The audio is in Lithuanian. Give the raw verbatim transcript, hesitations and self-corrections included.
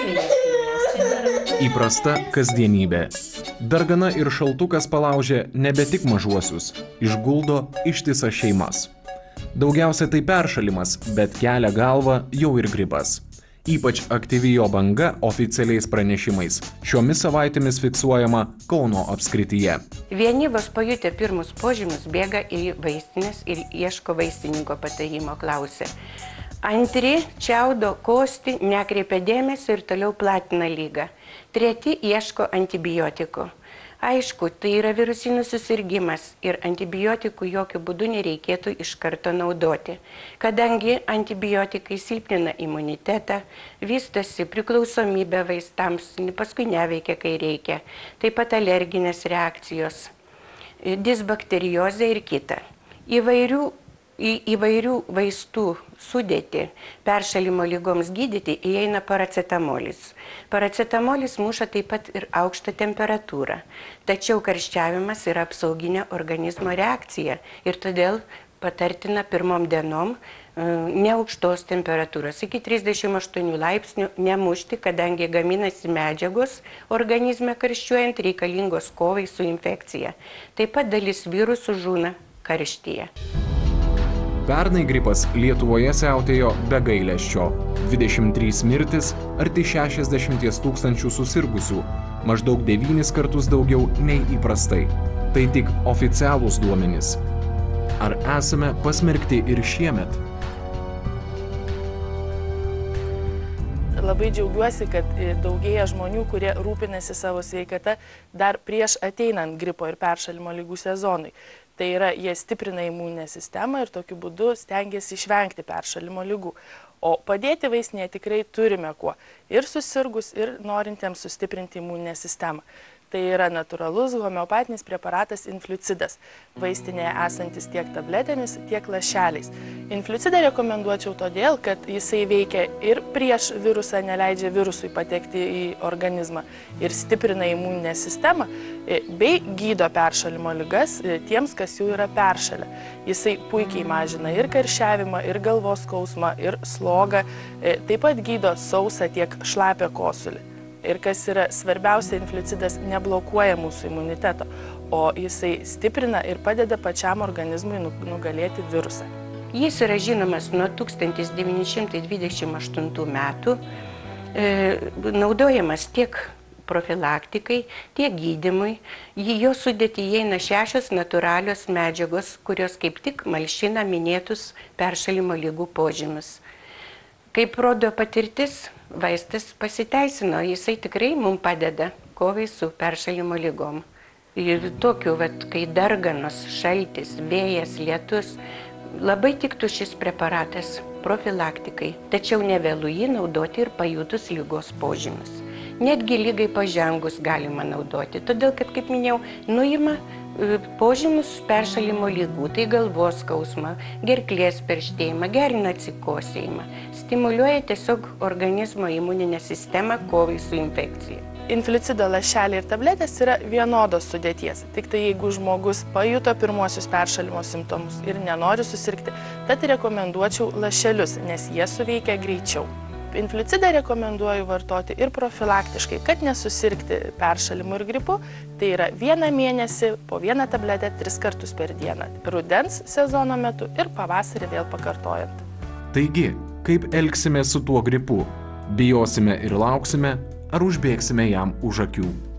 Įprasta kasdienybė. Dargana ir šaltukas palaužė nebe tik mažuosius, išguldo ištisas šeimas. Daugiausia tai peršalimas, bet kelia galvą jau ir gripas. Ypač aktyvi jo banga oficialiais pranešimais. Šiomis savaitėmis fiksuojama Kauno apskrityje. Vieni vos pajutę pirmus požymius bėga į vaistinės ir ieško vaistininko patarimo, klausia. Antri čiaudo, kosti, nekreipia dėmesio ir toliau platina lygą. Treti ieško antibiotikų. Aišku, tai yra virusinis susirgymas ir antibiotikų jokių būdų nereikėtų iš karto naudoti, kadangi antibiotikai silpnina imunitetą, vystosi priklausomybė vaistams, paskui neveikia, kai reikia, taip pat alerginės reakcijos, disbakteriozė ir kita. Įvairių Į įvairių vaistų sudėtį peršalimo lygoms gydyti įeina paracetamolis. Paracetamolis muša taip pat ir aukštą temperatūrą, tačiau karščiavimas yra apsauginė organizmo reakcija ir todėl patartina pirmom dienom neaukštos temperatūros, iki trisdešimt aštuonių laipsnių nemušti, kadangi gaminasi medžiagos organizme karščiuojant reikalingos kovai su infekcija. Taip pat dalis virusų žūna karštyje. Pernai gripas Lietuvoje siautėjo be gailesčio. dvidešimt trys mirtis, arti šešiasdešimties tūkstančių susirgusių, maždaug devynis kartus daugiau nei įprastai. Tai tik oficialūs duomenys. Ar esame pasmerkti ir šiemet? Labai džiaugiuosi, kad daugėja žmonių, kurie rūpinasi savo sveikata dar prieš ateinant gripo ir peršalimo ligų sezonui. Tai yra, jie stiprina imuninę sistemą ir tokiu būdu stengiasi išvengti peršalimo ligų. O padėti vaistinėje tikrai turime kuo. Ir susirgus, ir norintiems sustiprinti imuninę sistemą. Tai yra natūralus homeopatinis preparatas Influcidas, vaistinėje esantis tiek tabletėmis, tiek lašeliais. Influcidą rekomenduočiau todėl, kad jisai veikia ir prieš virusą, neleidžia virusui patekti į organizmą ir stiprina imuninę sistemą, bei gydo peršalimo ligas tiems, kas jau yra peršalę. Jisai puikiai mažina ir karščiavimą, ir galvos skausmą, ir slogą, taip pat gydo sausą tiek šlapią kosulį. Ir kas yra svarbiausia, Influcidas neblokuoja mūsų imuniteto, o jisai stiprina ir padeda pačiam organizmui nugalėti virusą. Jis yra žinomas nuo tūkstantis devyni šimtai dvidešimt aštuntų metų, e, naudojamas tiek profilaktikai, tiek gydymui. Į jo sudėtį įeina šešios natūralios medžiagos, kurios kaip tik malšina minėtus peršalimo ligų požymius. Kaip rodo patirtis, vaistas pasiteisino, jisai tikrai mums padeda kovai su peršalimo ligom. Ir tokiu, vat, kai darganos, šaltis, vėjas, lietus, labai tiktų šis preparatas profilaktikai, tačiau nevėlu jį naudoti ir pajutus ligos požymius. Netgi lygai pažengus galima naudoti, todėl kad, kaip minėjau, nuima požymus peršalimo lygų, tai galvos skausmą, gerklės perštėjimą, gerina atsikosėjimą, stimuliuoja tiesiog organizmo imuninę sistemą kovai su infekcija. Influcido lašeliai ir tabletės yra vienodos sudėties, tik tai jeigu žmogus pajuto pirmuosius peršalimo simptomus ir nenori susirgti, tad rekomenduočiau lašelius, nes jie suveikia greičiau. Influcidą rekomenduoju vartoti ir profilaktiškai, kad nesusirgti peršalimu ir gripu, tai yra vieną mėnesį po vieną tabletę tris kartus per dieną, rudens sezono metu ir pavasarį vėl pakartojant. Taigi, kaip elgsime su tuo gripu? Bijosime ir lauksime, ar užbėgsime jam už akių?